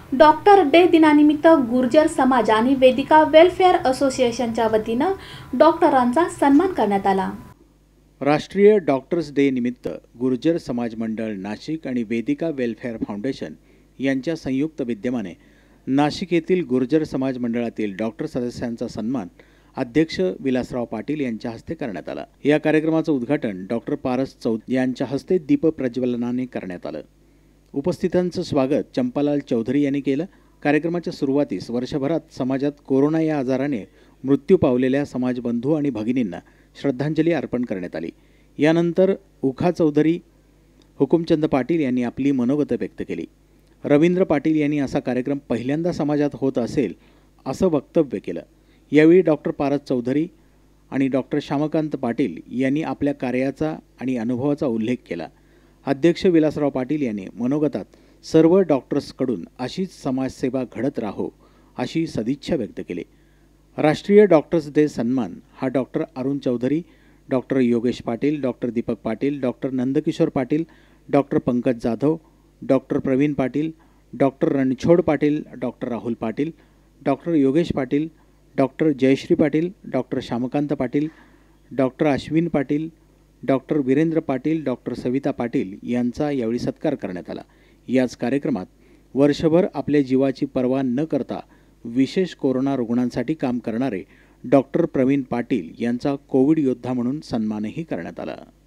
Doctor day दिनानिमित्त गुर्जर समाज आणि वेदिका वेलफेअर असोसिएशनच्या वतीनं डॉक्टरांचा सन्मान करण्यात आला। राष्ट्रीय डॉक्टर्स डे निमित्त गुर्जर समाज मंडळ नाशिक आणि वेदिका वेलफेअर फाउंडेशन यांच्या संयुक्त विद्यमाने नाशिक येथील गुर्जर समाज मंडळातील डॉक्टर सदस्यांचा सन्मान अध्यक्ष विलासराव पाटील यांच्या हस्ते करण्यात आला। या कार्यक्रमाचं उद्घाटन डॉक्टर पारस चौधरी यांच्या हस्ते दीप प्रज्वलनाने करण्यात आलं। उपस्थितांचं स्वागत चंपालाल चौधरी यांनी केलं। कार्यक्रमाच्या सुरुवातीस वर्षभरात समाजात कोरोना या आजाराने मृत्यू पावलेल्या समाजबंधू आणि भगिनींना श्रद्धांजली अर्पण करण्यात आली। यानंतर उखा चौधरी, हुकुमचंद पाटील यांनी आपली मनोगत व्यक्त केली। रवींद्र पाटील यांनी असा कार्यक्रम पहिल्यांदा समाजात होत असेल असं वक्तव्य केलं। यावेळी डॉक्टर पारस चौधरी आणि डॉक्टर श्यामकांत पाटील यांनी आपल्या कार्याचा आणि अनुभवाचा उल्लेख केला। अध्यक्ष विलासराव पाटील यांनी मनोगतात सर्व डॉक्टर्सकडून अशीच समाजसेवा घडत राहो अशी सदिच्छा व्यक्त केली। राष्ट्रीय डॉक्टर्स डे सन्मान हा doctor Arun Chaudhari, doctor Yogesh Patil, doctor Deepak Patil, doctor Nandkishor Patil, doctor Pankaj Jadhav, doctor Praveen Patil, doctor Ranchhod Patil, doctor Rahul Patil, doctor Yogesh Patil, doctor Jayashree Patil, doctor Shyamkant Patil, doctor Ashwin Patil, doctor Virendra Patil, doctor Savita Patil यांचा यावेळी सत्कार करण्यात आला। याच कार्यक्रमात वर्षभर आपल्या जीवाची पर्वा न करता विशेष कोरोना रुग्णांसाठी काम करणारे डॉक्टर प्रवीण पाटील यांचा कोविड योद्धा म्हणून सन्मानही करण्यात आला।